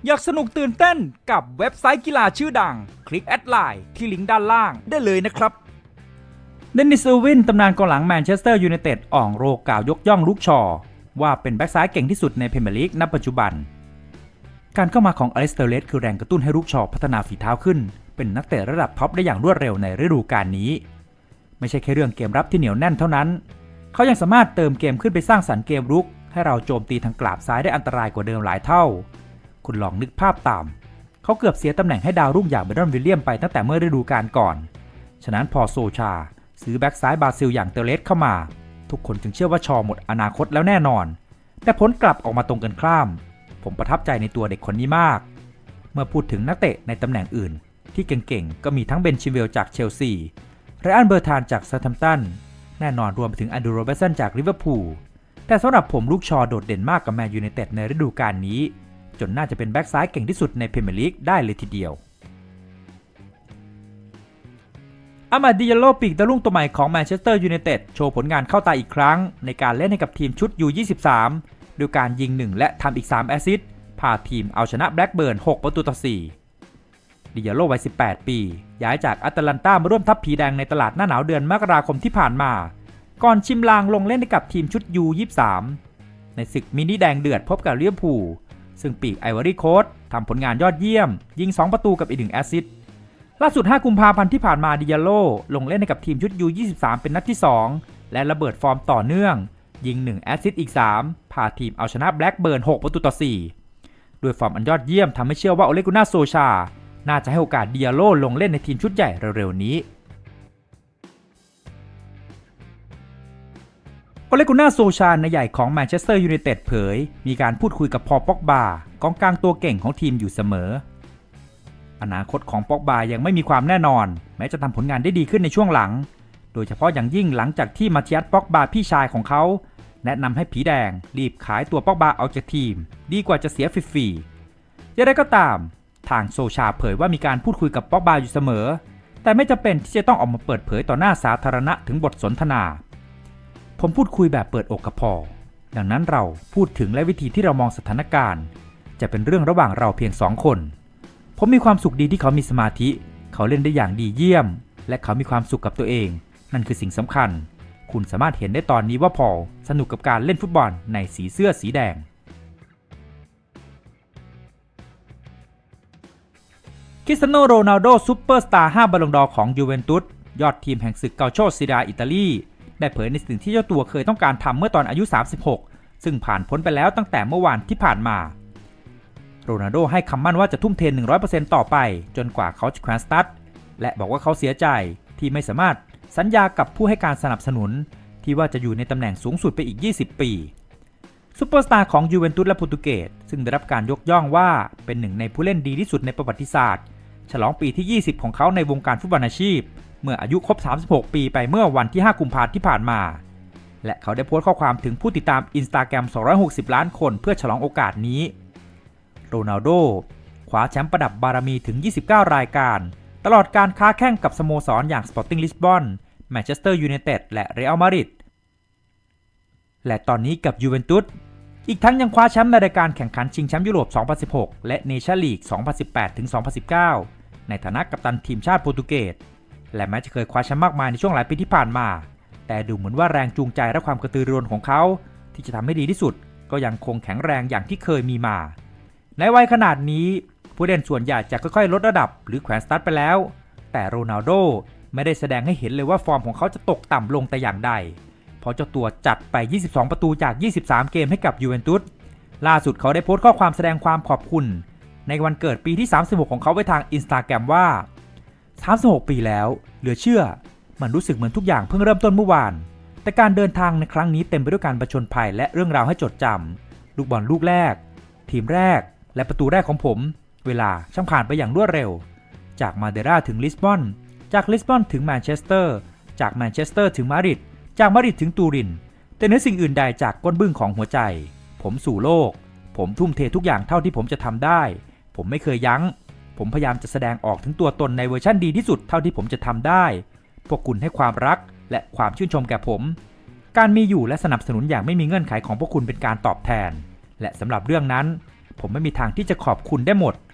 อยากสนุกตื่นเต้นกับเว็บไซต์กีฬาชื่อดังคลิกแอดไลน์ที่ลิงก์ด้านล่างได้เลยนะครับเดนนิส อิร์วินตำนานกองหลังแมนเชสเตอร์ยูไนเต็ดอ่องโรกล่าวยกย่องลูกชอว่าเป็นแบ็กซ้ายเก่งที่สุดในพรีเมียร์ลีกณปัจจุบันการเข้ามาของอลิสเตอร์เลสคือแรงกระตุ้นให้ลูกชอพัฒนาฝีเท้าขึ้นเป็นนักเตะระดับท็อปได้อย่างรวดเร็วในฤดูกาลนี้ไม่ใช่แค่เรื่องเกมรับที่เหนียวแน่นเท่านั้นเขายังสามารถเติมเกมขึ้นไปสร้างสรรค์เกมรุกให้เราโจมตีทางกราบซ้ายได้อันตรายกว่าเดิมหลายเท่าคุณลองนึกภาพตามเขาเกือบเสียตำแหน่งให้ดาวรุ่งอย่างเบรนท์ วิลเลียมไปตั้งแต่เมื่อฤดูกาลก่อนฉะนั้นพอโซชาซื้อแบ็กซ้ายบราซิลอย่างเตเลสเข้ามาทุกคนจึงเชื่อว่าชอหมดอนาคตแล้วแน่นอนแต่ผลกลับออกมาตรงกันข้ามผมประทับใจในตัวเด็กคนนี้มากเมื่อพูดถึงนักเตะในตำแหน่งอื่นที่เก่งๆก็มีทั้งเบนชิเวลจากเชลซีไรอันเบอร์ธานจากเซาท์แฮมป์ตันแน่นอนรวมไปถึงแอนดรูว์ โรเบร์ตสันจากลิเวอร์พูลแต่สำหรับผมลูกชอโดดเด่นมากกับแมนยูไนเต็ดในฤดูกาลนี้จนน่าจะเป็นแบ็กซ้ายเก่งที่สุดในพรีเมียร์ลีกได้เลยทีเดียวอามาดิยาโลปีกตะลุ่งตัวใหม่ของแมนเชสเตอร์ยูไนเต็ดโชว์ผลงานเข้าตาอีกครั้งในการเล่นให้กับทีมชุด U23 โดยการยิง1และทำอีก3แอสซิสต์พาทีมเอาชนะแบล็กเบิร์น6-4ดิยาโลวัย18ปีย้ายจากแอตแลนตามาร่วมทัพผีแดงในตลาดหน้าหนาวเดือนมกราคมที่ผ่านมาก่อนชิมลางลงเล่นให้กับทีมชุด U23 ในศึกมินิแดงเดือดพบกับลิเวอร์พูลซึ่งปีกไอวอรี่โค้สต์ทำผลงานยอดเยี่ยมยิง2ประตูกับอีก1แอสซิสต์ล่าสุด5กุมภาพันธ์ที่ผ่านมาดิยาโลลงเล่นให้กับทีมชุด U23 เป็นนัดที่2และระเบิดฟอร์มต่อเนื่องยิง1แอสซิสต์อีก3พาทีมเอาชนะแบล็กเบิร์น6-4ด้วยฟอร์มอันยอดเยี่ยมทำให้เชื่อว่าโอเลกุน่าโซชาน่าจะให้โอกาสดิยาโลลงเล่นในทีมชุดใหญ่เร็วๆนี้โอเลกุน่าโซชาในใหญ่ของแมนเชสเตอร์ยูไนเต็ดเผยมีการพูดคุยกับพอล ป็อกบากองกลางตัวเก่งของทีมอยู่เสมออนาคตของป็อกบายังไม่มีความแน่นอนแม้จะทำผลงานได้ดีขึ้นในช่วงหลังโดยเฉพาะอย่างยิ่งหลังจากที่มาเทียส ป็อกบาพี่ชายของเขาแนะนำให้ผีแดงรีบขายตัวป็อกบาออกจากทีมดีกว่าจะเสียฟรีๆอย่างไรก็ตามทางโซชาเผยว่ามีการพูดคุยกับป็อกบาอยู่เสมอแต่ไม่จำเป็นที่จะต้องออกมาเปิดเผยต่อหน้าสาธารณะถึงบทสนทนาผมพูดคุยแบบเปิดอกกับพอดังนั้นเราพูดถึงและวิธีที่เรามองสถานการณ์จะเป็นเรื่องระหว่างเราเพียง2คนผมมีความสุขดีที่เขามีสมาธิเขาเล่นได้อย่างดีเยี่ยมและเขามีความสุขกับตัวเองนั่นคือสิ่งสำคัญคุณสามารถเห็นได้ตอนนี้ว่าพอสนุกกับการเล่นฟุตบอลในสีเสื้อสีแดงคริสเตียโน โรนัลโดซุปเปอร์สตาร์5บอลลงดอร์ของยูเวนตุสยอดทีมแห่งศึกเกาโชซีดาอิตาลีได้เผยในสิ่งที่เจ้าตัวเคยต้องการทำเมื่อตอนอายุ36ซึ่งผ่านพ้นไปแล้วตั้งแต่เมื่อวานที่ผ่านมาโรนัลโดให้คำมั่นว่าจะทุ่มเท 100% ต่อไปจนกว่าเขาจะแขวนสตั๊ดและบอกว่าเขาเสียใจที่ไม่สามารถสัญญากับผู้ให้การสนับสนุนที่ว่าจะอยู่ในตำแหน่งสูงสุดไปอีก20ปีซุปเปอร์สตาร์ของยูเวนตุสและโปรตุเกสซึ่งได้รับการยกย่องว่าเป็นหนึ่งในผู้เล่นดีที่สุดในประวัติศาสตร์ฉลองปีที่20ของเขาในวงการฟุตบอลอาชีพเมื่ออายุครบ36ปีไปเมื่อวันที่5กุมภาพันธ์ที่ผ่านมาและเขาได้โพสต์ข้อความถึงผู้ติดตาม Instagram 260 ล้านคนเพื่อฉลองโอกาสนี้โรนัลโดคว้าแชมป์ประดับบารมีถึง29รายการตลอดการค้าแข่งกับสโมสรอย่าง Sporting Lisbon แมนเชสเตอร์ยูไนเต็ดและเรอัลมาดริดและตอนนี้กับยูเวนตุสอีกทั้งยังคว้าแชมป์ในรายการแข่งขันชิงแชมป์ยุโรป 2016 และเนชั่นลีก 2018-2019 ในฐานะกัปตันทีมชาติโปรตุเกสและแม้จะเคยคว้าแชมป์มากมายในช่วงหลายปีที่ผ่านมาแต่ดูเหมือนว่าแรงจูงใจและความกระตือรือร้นของเขาที่จะทำให้ดีที่สุดก็ยังคงแข็งแรงอย่างที่เคยมีมาในวัยขนาดนี้ผู้เล่นส่วนใหญ่จะค่อยๆลดระดับหรือแขวนสตาร์ทไปแล้วแต่โรนัลโดไม่ได้แสดงให้เห็นเลยว่าฟอร์มของเขาจะตกต่ำลงแต่อย่างใดเพราะเจ้าตัวจัดไป22ประตูจาก23เกมให้กับยูเวนตุสล่าสุดเขาได้โพสต์ข้อความแสดงความขอบคุณในวันเกิดปีที่36ของเขาไว้ทาง Instagram ว่า36ปีแล้วเหลือเชื่อมันรู้สึกเหมือนทุกอย่างเพิ่งเริ่มต้นเมื่อวานแต่การเดินทางในครั้งนี้เต็มไปด้วยการผจญภัยและเรื่องราวให้จดจำลูกบอลลูกแรกทีมแรกและประตูแรกของผมเวลาช่างผ่านไปอย่างรวดเร็วจากมาเดราถึงลิสบอนจากลิสบอนถึงแมนเชสเตอร์จากแมนเชสเตอร์ถึงมาดริดจากมาดริดถึงตูรินแต่เหนือสิ่งอื่นใดจากก้นบึ้งของหัวใจผมสู่โลกผมทุ่มเททุกอย่างเท่าที่ผมจะทำได้ผมไม่เคยยั้งผมพยายามจะแสดงออกถึงตัวตนในเวอร์ชันดีที่สุดเท่าที่ผมจะทำได้พวกคุณให้ความรักและความชื่นชมแก่ผมการมีอยู่และสนับสนุนอย่างไม่มีเงื่อนไขของพวกคุณเป็นการตอบแทนและสำหรับเรื่องนั้นผมไม่มีทางที่จะขอบคุณได้หมด